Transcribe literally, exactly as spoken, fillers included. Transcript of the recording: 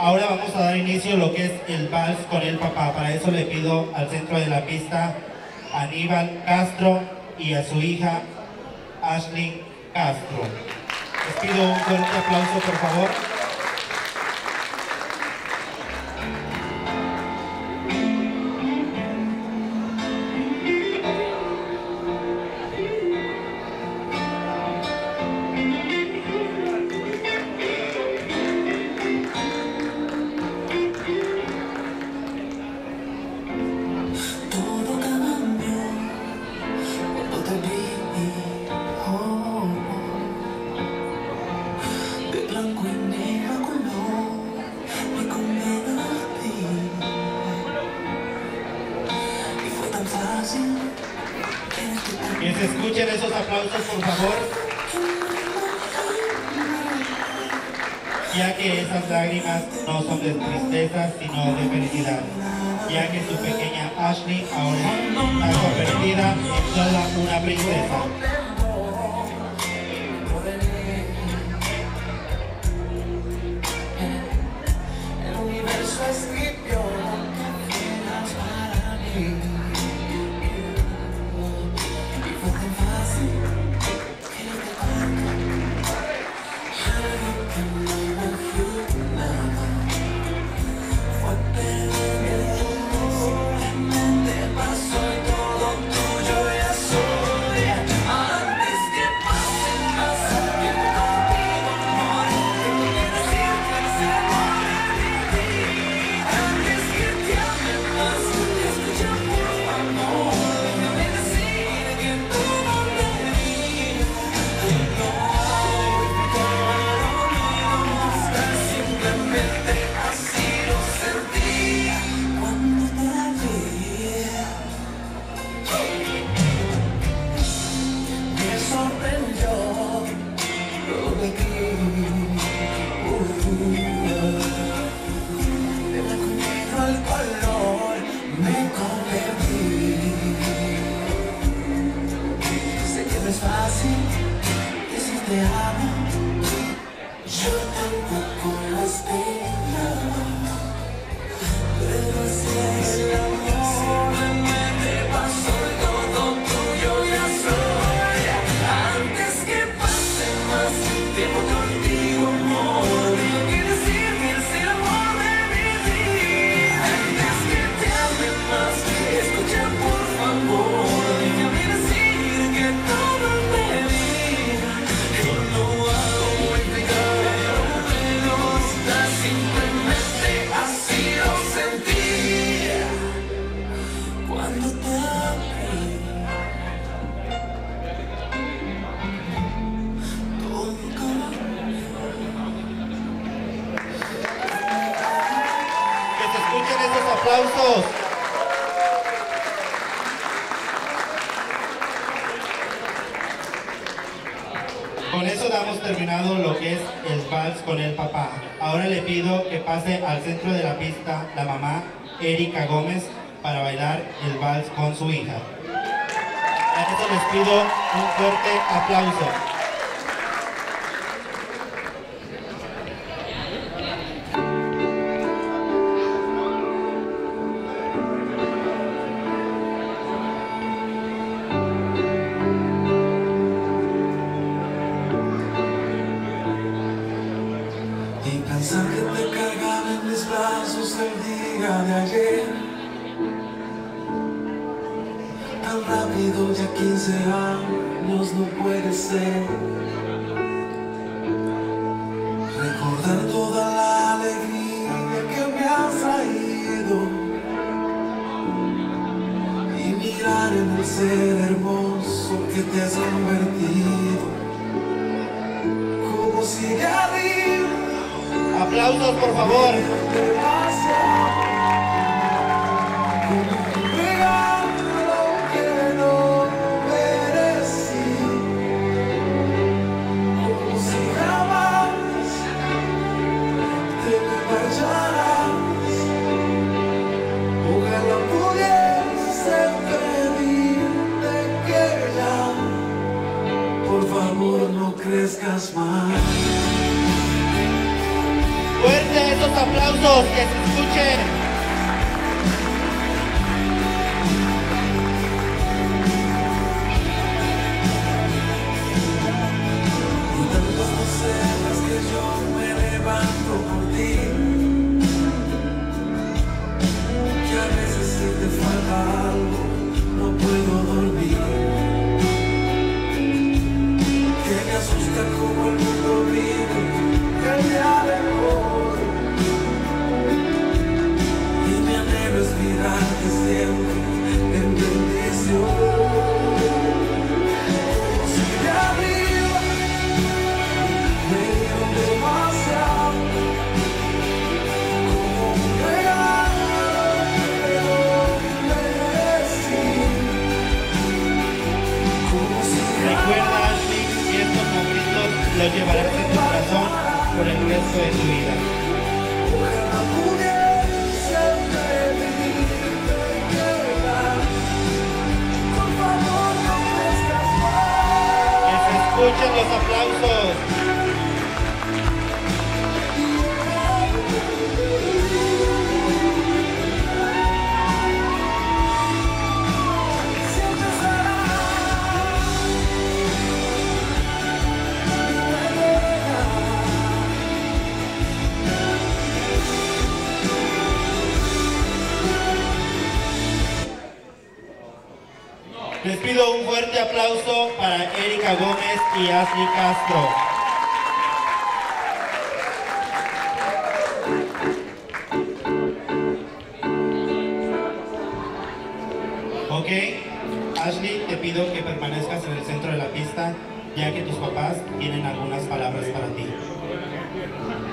Ahora vamos a dar inicio a lo que es el vals con el papá. Para eso le pido al centro de la pista a Aníbal Castro y a su hija Ashley Castro. Les pido un fuerte aplauso, por favor. Que se escuchen esos aplausos, por favor, ya que esas lágrimas no son de tristeza, sino de felicidad, ya que su pequeña Ashley ahora está convertida en toda una princesa. ¡Aplausos! Con eso damos terminado lo que es el vals con el papá. Ahora le pido que pase al centro de la pista la mamá Erika Gómez para bailar el vals con su hija. A eso les pido un fuerte aplauso. Pensar que te cargaba en mis brazos el día de ayer, tan rápido, ya quince años no puede ser. Recordar toda la alegría que me has traído y mirar en el ser hermoso que te has convertido. Como sigue arriba. Aplausos, por favor. Por favor, no crezcas más. Fuerte esos aplausos. aplausos, que se escuchen. Lo llevarás en tu corazón por el resto de tu vida. Que se escuchen los aplausos. Les pido un fuerte aplauso para Erika Gómez y Ashley Castro. Ok, Ashley, te pido que permanezcas en el centro de la pista, ya que tus papás tienen algunas palabras para ti.